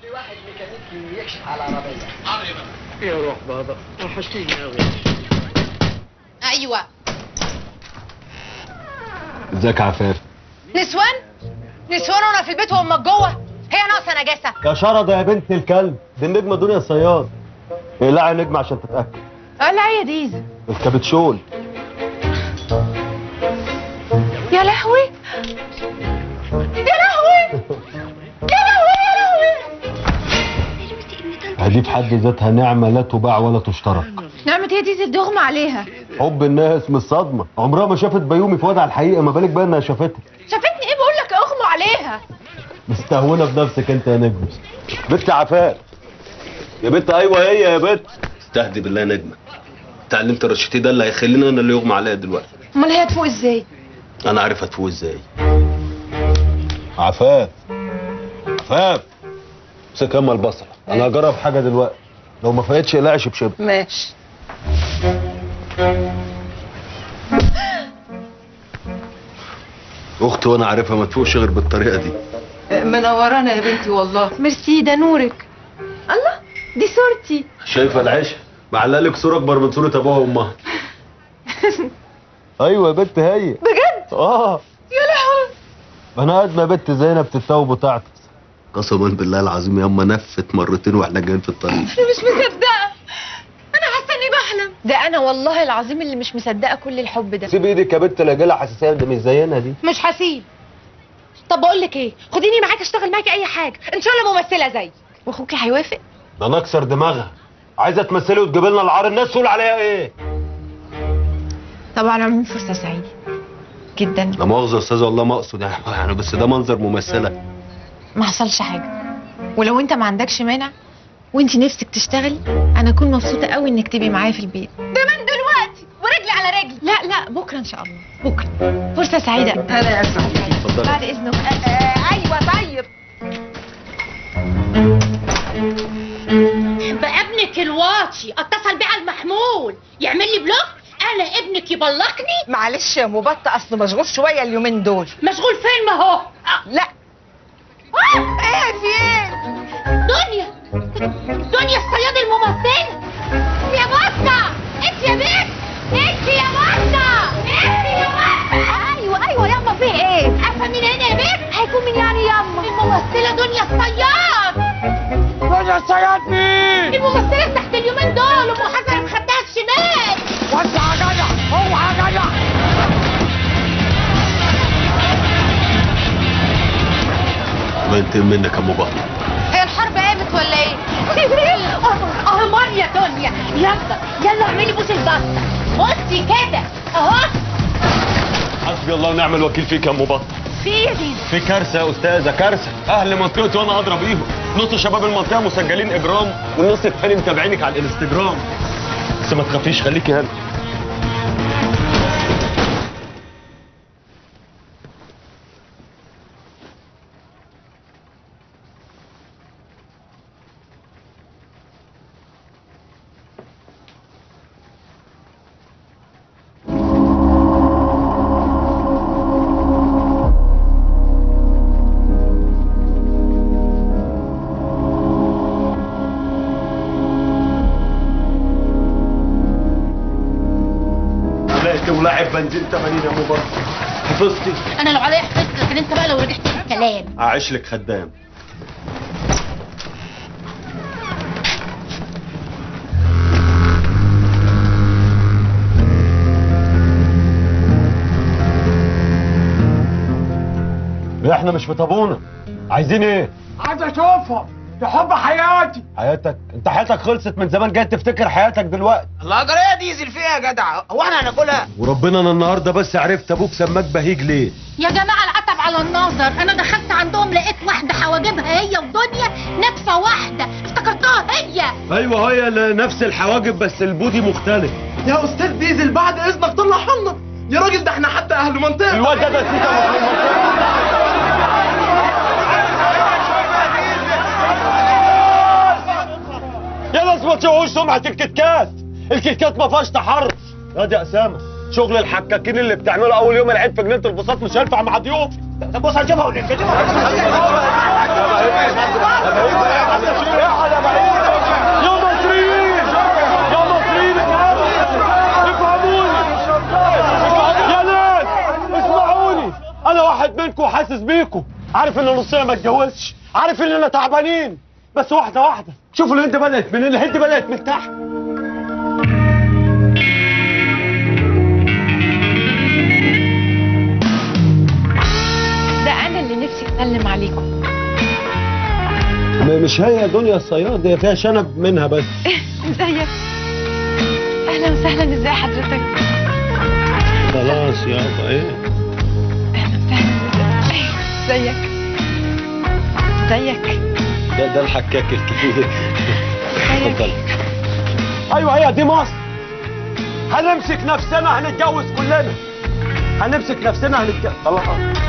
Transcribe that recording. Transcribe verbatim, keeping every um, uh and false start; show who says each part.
Speaker 1: في واحد ميكانيكي يكشف على العربيه.
Speaker 2: يا روح بابا وحشتيني قوي.
Speaker 3: ايوه.
Speaker 4: ازيك يا عفاف؟
Speaker 3: نسوان؟ نسوان وانا في البيت وامك جوه؟ هي ناقصه نجاسه؟
Speaker 4: يا شرده يا بنت الكلب، دي النجمه دنيا الصياد. اقلعي نجمه عشان تتاكد.
Speaker 3: اه لا يا ديزل.
Speaker 4: الكابتشول.
Speaker 3: يا لهوي يا لهوي يا لهوي يا لهوي.
Speaker 4: هدي في حد ذاتها نعمه لا تباع ولا تشترك.
Speaker 3: نعمة ايه ديزل دغمى عليها؟
Speaker 4: حب الناس من الصدمه، عمرها ما شافت بيومي في وضع الحقيقه، ما بالك بقى انها شافتها.
Speaker 3: شافتني ايه؟ بقول لك اغمى عليها.
Speaker 4: مستهونه بنفسك انت يا نجمه. بنت عفاف يا بنت. ايوه هي يا بنت. استهدي بالله يا نجمه. اتعلمت الرشيتي ده اللي هيخليني انا اللي يغمى عليا دلوقتي.
Speaker 3: امال هي هتفوق ازاي؟
Speaker 4: انا عارف هتفوق ازاي. عفاف عفاف امسك ياما البصله، انا هجرب حاجه دلوقتي، لو ما فاقتش اقلعي شبشب.
Speaker 3: ماشي.
Speaker 4: اختي وانا عارفها ما تفوقش غير بالطريقه دي.
Speaker 3: منورانا يا بنتي والله. ميرسي، ده نورك. الله، دي صورتي.
Speaker 4: شايفه العيشه؟ معلق لك صوره اكبر من صوره ابوها وامها. ايوه يا بنت هي.
Speaker 3: بجد؟
Speaker 4: اه.
Speaker 3: يا لهوي.
Speaker 4: انا قد ما بنت زينب تتوب وتعطس. قسما بالله العظيم ياما نفت مرتين واحنا جايين في الطريق.
Speaker 3: انا مش مصدقه، انا حاسه اني بحلم. ده انا والله العظيم اللي مش مصدقه كل الحب ده.
Speaker 4: سيب ايدك يا بنت، لا جالها حساسيه، ده مش زينا دي.
Speaker 3: مش هسيب. طب بقول لك ايه، خديني معاك اشتغل معاكي اي حاجه، ان شاء الله ممثله زيك. واخوكي هيوافق؟
Speaker 4: ده نكسر دماغها، عايزه تمثلي وتجيب لنا العار، الناس تقول عليها ايه؟
Speaker 3: طبعا العموم فرصه سعيده جدا.
Speaker 4: لا مؤاخذه يا استاذه والله ما اقصد يعني، بس ده منظر ممثله.
Speaker 3: ما حصلش حاجه، ولو انت ما عندكش مانع وانت نفسك تشتغلي، انا اكون مبسوطه قوي انك تبقي معايا في البيت. ده من دلوقتي ورجلي على رجلي. لا لا بكره ان شاء الله، بكره. فرصه سعيده.
Speaker 1: انا يا سعيد.
Speaker 4: اتفضلي.
Speaker 3: بعد اذنك. آه آه ايوه طيب.
Speaker 5: بقى ابنك الواطي اتصل بيه على المحمول يعمل لي بلوك، انا ابنك يبلقني.
Speaker 6: معلش يا مبطة، اصل مشغول شويه اليومين دول.
Speaker 5: مشغول فين؟ ما هو
Speaker 6: لا.
Speaker 5: ايه في ايه؟ دنيا دنيا الصياد الممثله. يا بطه انت يا بنت، انت يا بطه، انت يا بطه.
Speaker 3: ايوه ايوه ياما، في ايه؟
Speaker 5: عارفه مين هنا يا بنت؟
Speaker 3: هيكون مين يعني ياما؟
Speaker 5: الممثله دنيا الصياد.
Speaker 2: دنيا الصياد مين؟
Speaker 5: الممثله تحت اليومين دول ام حسن خدها الشمال.
Speaker 2: وسع يا جدع، اوعى يا جدع.
Speaker 4: الله ينتقم منك يا ام بطل.
Speaker 3: هي الحرب قامت ولا ايه؟
Speaker 5: اه مر يا دنيا، يلا يلا اعملي بوس البطه. بصي كده اهو.
Speaker 4: حسبي الله ونعم الوكيل فيك يا ام بطل.
Speaker 5: في ايه يا دي؟
Speaker 4: في كارثه يا استاذه، كارثه. اهل منطقتي وانا اضرب بيهم، نص شباب المنطقه مسجلين اجرام والنص الثاني متابعينك على الانستجرام. بس ما تخافيش، خليكي هنا. ولاعب بنزين ثمانين يا ام بطل. حفظتي؟
Speaker 5: انا لو عليا حفظت، لكن انت بقى لو رجعت في الكلام
Speaker 4: اعيش لك خدام. احنا مش في طابونه. عايزين ايه؟
Speaker 2: عايز اشوفهم، ده حب حياتي.
Speaker 4: حياتك؟ انت حياتك خلصت من زمان، جاي تفتكر حياتك دلوقتي؟
Speaker 1: الله جريه ديزل فيها يا جدع، هو احنا هناكلها؟
Speaker 4: وربنا انا النهارده بس عرفت ابوك سماك بهيج ليه.
Speaker 5: يا جماعه العتب على النظر. انا دخلت عندهم لقيت واحده حواجبها هي ودنيا نفسه واحده، افتكرتها هي.
Speaker 4: ايوه هي نفس الحواجب بس البودي مختلف.
Speaker 1: يا استاذ ديزل بعد اذنك طلعها لنا يا راجل، ده احنا حتى اهل منطقه.
Speaker 4: الواد ده ده يا ناس ما تشوهوش سمعة الكتكات، الكتكات ما فيهاش تحرش. يا دي اسامه، شغل الحكاكين اللي بتعمله اول يوم العيد في جنينه البساط مش هينفع مع ضيوف.
Speaker 1: طب بص هنشوفها ونكتبها.
Speaker 2: عارف ان نصنا ما اتجوزش، عارف اننا تعبانين، بس واحده واحده. شوفوا الهند بدات منين، الهند بدات من تحت.
Speaker 3: ده انا اللي نفسي اسلم عليكم.
Speaker 4: مش هي دنيا الصياد، هي فيها شنب منها بس.
Speaker 3: ازيك؟ اهلا وسهلا، ازي حضرتك؟
Speaker 4: خلاص يابا ايه؟
Speaker 3: اهلا وسهلا، ازيك؟ ازيك؟
Speaker 4: ده ده الحكاك الكبير. اتفضل.
Speaker 2: ايوه هي دي مصر. هنمسك نفسنا هنتجوز كلنا. هنمسك نفسنا هنتجوز. خلاص